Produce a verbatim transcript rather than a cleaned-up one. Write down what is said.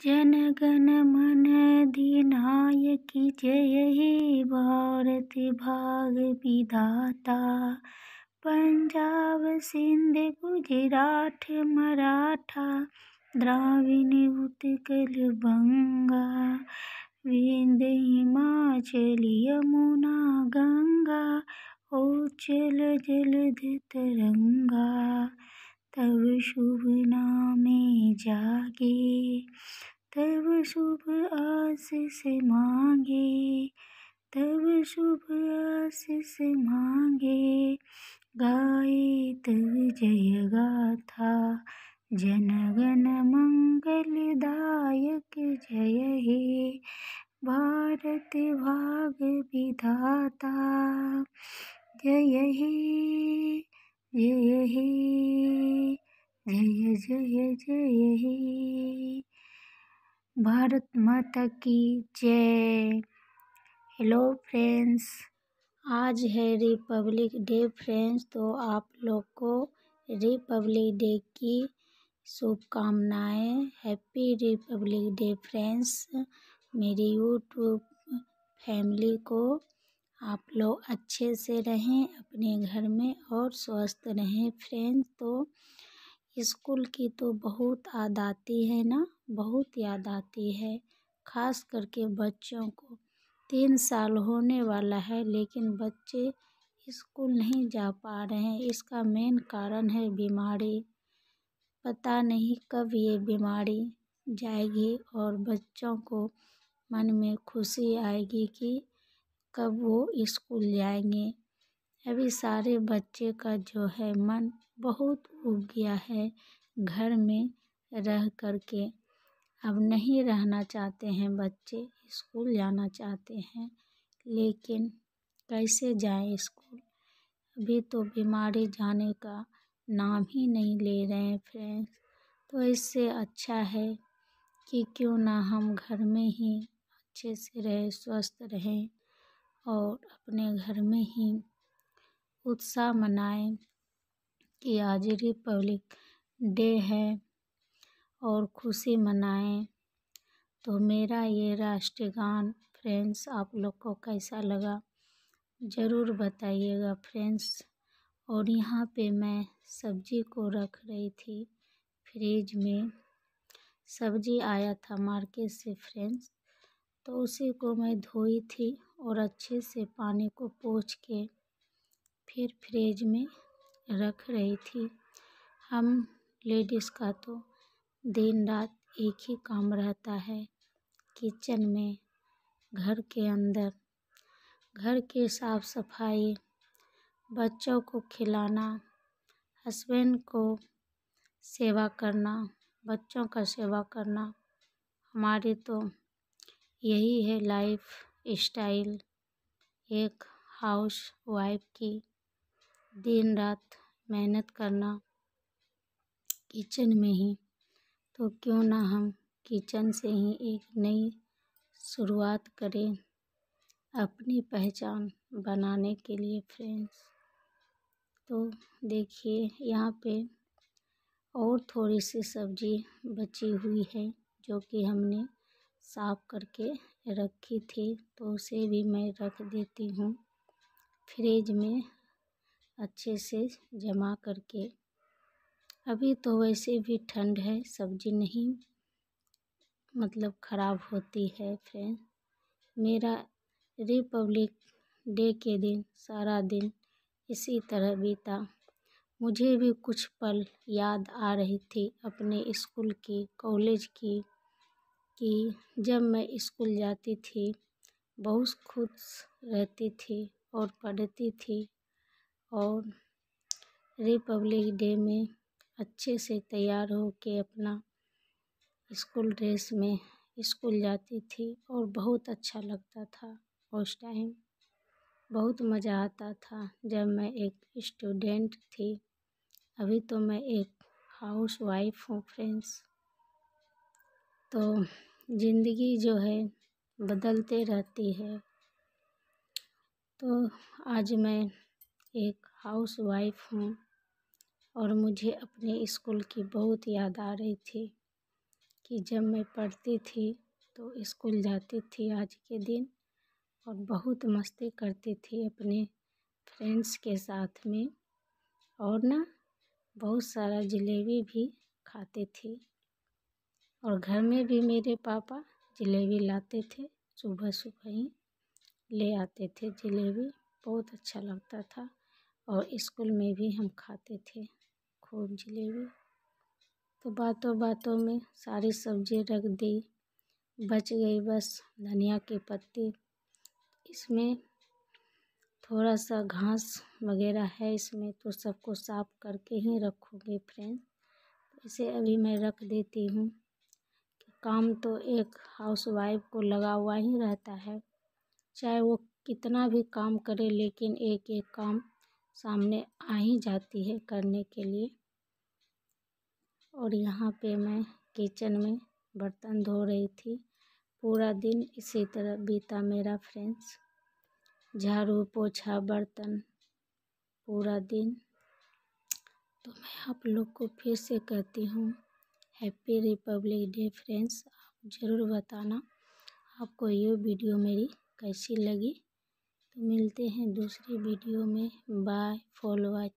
जन गण मन अधिनायक जय हे भारत भाग्य विधाता। पंजाब सिंध गुजरात मराठा द्राविड़ उत्कल बंगा विंध्य हिमाचल यमुना गंगा उच्चल जलधि तरंगा। तब शुभ नामे जागे तब शुभ आशीष मांगे तब शुभ आशीष मांगे। गाए तब जय गाथा जन गण मंगल दायक जय हे भारत भाग्य विधाता। जय हे जय हे जय जय जय हे। भारत माता की जय। हेलो फ्रेंड्स, आज है रिपब्लिक डे फ्रेंड्स, तो आप लोग को रिपब्लिक डे की शुभकामनाएं। Happy republic day friends. मेरी यूट्यूब फैमिली को आप लोग अच्छे से रहें अपने घर में और स्वस्थ रहें फ्रेंड्स। तो स्कूल की तो बहुत याद आती है ना, बहुत याद आती है, खास करके बच्चों को। तीन साल होने वाला है लेकिन बच्चे स्कूल नहीं जा पा रहे हैं। इसका मेन कारण है बीमारी। पता नहीं कब ये बीमारी जाएगी और बच्चों को मन में खुशी आएगी कि कब वो स्कूल जाएंगे। अभी सारे बच्चे का जो है मन बहुत उब गया है घर में रह कर के। अब नहीं रहना चाहते हैं बच्चे, स्कूल जाना चाहते हैं, लेकिन कैसे जाएं स्कूल। अभी तो बीमारी जाने का नाम ही नहीं ले रहे हैं फ्रेंड्स। तो इससे अच्छा है कि क्यों ना हम घर में ही अच्छे से रहें, स्वस्थ रहें और अपने घर में ही उत्साह मनाएं कि आज रिपब्लिक डे है और खुशी मनाएं। तो मेरा ये राष्ट्रीय गान फ्रेंड्स आप लोग को कैसा लगा ज़रूर बताइएगा फ्रेंड्स। और यहाँ पे मैं सब्जी को रख रही थी फ्रिज में। सब्जी आया था मार्केट से फ्रेंड्स, तो उसी को मैं धोई थी और अच्छे से पानी को पोंछ के फिर फ्रिज में रख रही थी। हम लेडीज़ का तो दिन रात एक ही काम रहता है, किचन में, घर के अंदर, घर की साफ सफाई, बच्चों को खिलाना, हस्बैंड को सेवा करना, बच्चों का सेवा करना। हमारी तो यही है लाइफ स्टाइल एक हाउस वाइफ की। दिन रात मेहनत करना किचन में ही। तो क्यों ना हम किचन से ही एक नई शुरुआत करें अपनी पहचान बनाने के लिए फ्रेंड्स। तो देखिए यहाँ पे और थोड़ी सी सब्जी बची हुई है जो कि हमने साफ करके रखी थी, तो उसे भी मैं रख देती हूँ फ्रिज में अच्छे से जमा करके। अभी तो वैसे भी ठंड है, सब्जी नहीं मतलब ख़राब होती है फ्रेंड्स। मेरा रिपब्लिक डे के दिन सारा दिन इसी तरह बीता। मुझे भी कुछ पल याद आ रही थी अपने स्कूल की, कॉलेज की, कि जब मैं स्कूल जाती थी बहुत खुश रहती थी और पढ़ती थी और रिपब्लिक डे में अच्छे से तैयार हो के अपना स्कूल ड्रेस में स्कूल जाती थी और बहुत अच्छा लगता था। उस टाइम बहुत मज़ा आता था जब मैं एक स्टूडेंट थी। अभी तो मैं एक हाउस वाइफ हूँ फ्रेंड्स। तो ज़िंदगी जो है बदलते रहती है। तो आज मैं एक हाउस वाइफ हूँ और मुझे अपने स्कूल की बहुत याद आ रही थी कि जब मैं पढ़ती थी तो स्कूल जाती थी आज के दिन और बहुत मस्ती करती थी अपने फ्रेंड्स के साथ में, और ना बहुत सारा जलेबी भी खाती थी। और घर में भी मेरे पापा जलेबी लाते थे, सुबह सुबह ही ले आते थे जलेबी, बहुत अच्छा लगता था। और स्कूल में भी हम खाते थे खूब जलेबी। तो बातों बातों में सारी सब्जी रख दी, बच गई बस धनिया की पत्ती। इसमें थोड़ा सा घास वगैरह है इसमें, तो सबको साफ करके ही रखूँगी फ्रेंड। इसे अभी मैं रख देती हूँ। काम तो एक हाउसवाइफ को लगा हुआ ही रहता है, चाहे वो कितना भी काम करे, लेकिन एक एक काम सामने आ ही जाती है करने के लिए। और यहाँ पे मैं किचन में बर्तन धो रही थी। पूरा दिन इसी तरह बीता मेरा फ्रेंड्स, झाड़ू पोछा बर्तन पूरा दिन। तो मैं आप लोग को फिर से कहती हूँ हैप्पी रिपब्लिक डे फ्रेंड्स। आप ज़रूर बताना आपको ये वीडियो मेरी कैसी लगी। तो मिलते हैं दूसरी वीडियो में। Bye, follow.